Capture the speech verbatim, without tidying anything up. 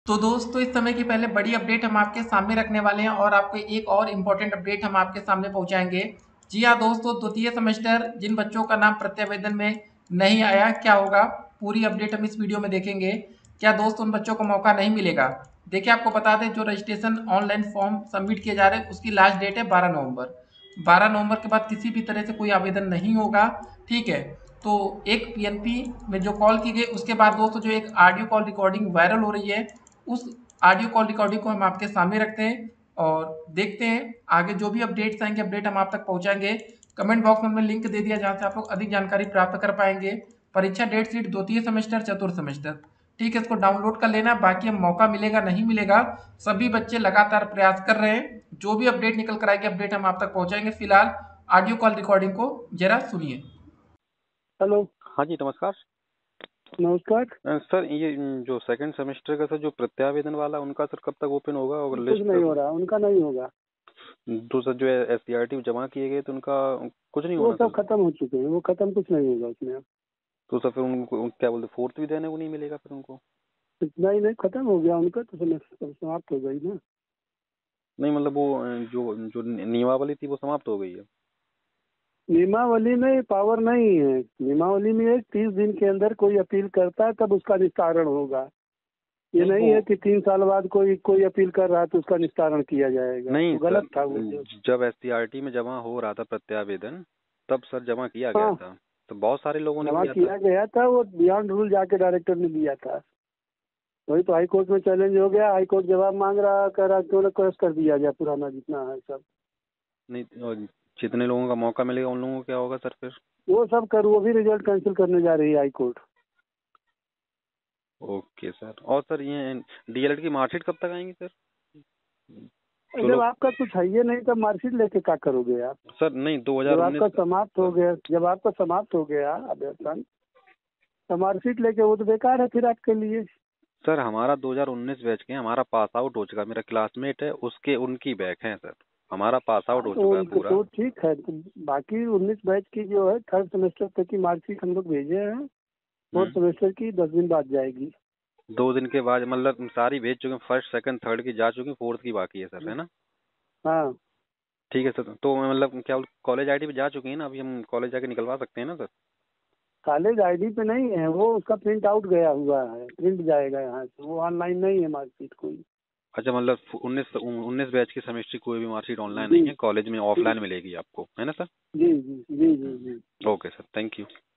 तो दोस्तों इस समय की पहले बड़ी अपडेट हम आपके सामने रखने वाले हैं और आपको एक और इम्पोर्टेंट अपडेट हम आपके सामने पहुंचाएंगे। जी हाँ दोस्तों, द्वितीय सेमेस्टर जिन बच्चों का नाम प्रत्यावेदन में नहीं आया, क्या होगा पूरी अपडेट हम इस वीडियो में देखेंगे। क्या दोस्तों उन बच्चों को मौका नहीं मिलेगा? देखिए, आपको बता दें, जो रजिस्ट्रेशन ऑनलाइन फॉर्म सबमिट किए जा रहे हैं उसकी लास्ट डेट है बारह नवंबर। बारह नवंबर के बाद किसी भी तरह से कोई आवेदन नहीं होगा। ठीक है, तो एक पीएनपी में जो कॉल की गई उसके बाद दोस्तों जो एक ऑडियो कॉल रिकॉर्डिंग वायरल हो रही है, उस ऑडियो कॉल रिकॉर्डिंग को हम आपके सामने रखते हैं और देखते हैं आगे जो भी अपडेट्स आएंगे, अपडेट हम आप तक पहुंचाएंगे। कमेंट बॉक्स में हमने लिंक दे दिया जहां से आप लोग अधिक जानकारी प्राप्त कर पाएंगे। परीक्षा डेट शीट द्वितीय सेमेस्टर चतुर्थ सेमेस्टर, ठीक है, इसको डाउनलोड कर लेना। बाकी हम मौका मिलेगा नहीं मिलेगा, सभी बच्चे लगातार प्रयास कर रहे हैं। जो भी अपडेट निकल कर आएगी अपडेट हम आप तक पहुंचाएंगे। फिलहाल ऑडियो कॉल रिकॉर्डिंग को जरा सुनिए। हेलो। हाँ जी, नमस्कार। नमस्कार। अ, सर ये न, जो सेकंड सेमेस्टर का सर जो प्रत्यावेदन वाला उनका सर कब तक ओपन होगा और कुछ लिस्ट नहीं हो कब? रहा, उनका नहीं होगा। तो सर जो एस सी आर टी जमा किए गए तो उनका कुछ नहीं वो होना सब सर? खत्म हो चुके हैं, वो खत्म, कुछ नहीं होगा उसमें अब। तो सर फिर उनको क्या बोलते, फोर्थ भी देने को नहीं मिलेगा फिर उनको? नहीं नहीं, खत्म हो गया उनका तो, समय समाप्त हो गई ना। नहीं मतलब वो अ, जो जो नियमावली थी वो समाप्त हो गई है। नियमावली में पावर नहीं है। नियमावली में एक तीस दिन के अंदर कोई अपील करता है तब उसका निस्तारण होगा। ये नहीं नहीं वो है कि तीन साल बाद कोई कोई अपील कर रहा है तो उसका निस्तारण किया जाएगा। नहीं तो सर, गलत था वो जो। जब एस सी आर टी में जमा हो रहा था प्रत्यावेदन तब सर जमा किया गया हाँ, था, तो बहुत सारे लोगों ने जमा किया था। किया गया था, वो बियॉन्ड रूल जाके डायरेक्टर ने दिया था। वही तो हाई कोर्ट में चैलेंज हो गया, हाई कोर्ट जवाब मांग रहा, कह रहा क्यों रिक्वेस्ट कर दिया जाए, पुराना जितना है सब। नहीं और जितने लोगों का मौका मिलेगा उन लोगों को क्या होगा सर फिर? वो सब कर, वो भी रिजल्ट कैंसिल करने जा रही है हाई कोर्ट। Okay sir. और सर ये डी एल एड की मार्कशीट कब तक आएंगी सर? जो जब लोग आपका कुछ है ही नहीं तब मार्कशीट लेके क्या करोगे आप? सर नहीं जब दो हज़ार उन्नीस आपका का समाप्त हो सर। गया, जब आपका समाप्त हो गया अभ्यर्थन, तो मार्कशीट लेके वो तो बेकार है फिर आपके लिए। सर हमारा दो हज़ार उन्नीस बैच के हैं, हमारा पास आउट हो चुका, मेरा क्लासमेट है उसके उनकी बैच है सर, हमारा पास आउट हाँ हो तो चुका है उनको पूरा। तो ठीक है, तो बाकी उन्नीस बैच की जो है थर्ड सेमेस्टर तक की मार्कशीट हम लोग भेजे हैं। फोर्थ हम्म सेमेस्टर की दस दिन बाद जाएगी। दो दिन के बाद मतलब सारी भेज चुके हैं, फर्स्ट सेकंड थर्ड की जा चुकी हैं, फोर्थ की बाकी है सर, है ना? हाँ, ठीक है सर, तो मतलब क्या कॉलेज आई डी पे जा चुकी है ना, अभी हम कॉलेज जाके निकलवा सकते हैं ना सर? कॉलेज आईडी पे नहीं है वो, उसका प्रिंट आउट गया हुआ है, प्रिंट जाएगा यहाँ से, वो ऑनलाइन नहीं है मार्कशीट कोई। अच्छा मतलब उन्नीस उन्नीस बैच की सेमेस्टर कोई भी मार्कशीट ऑनलाइन जी नहीं है, कॉलेज में जी ऑफलाइन मिलेगी आपको, है ना सर? जी जी जी जी जी। Okay sir, thank you.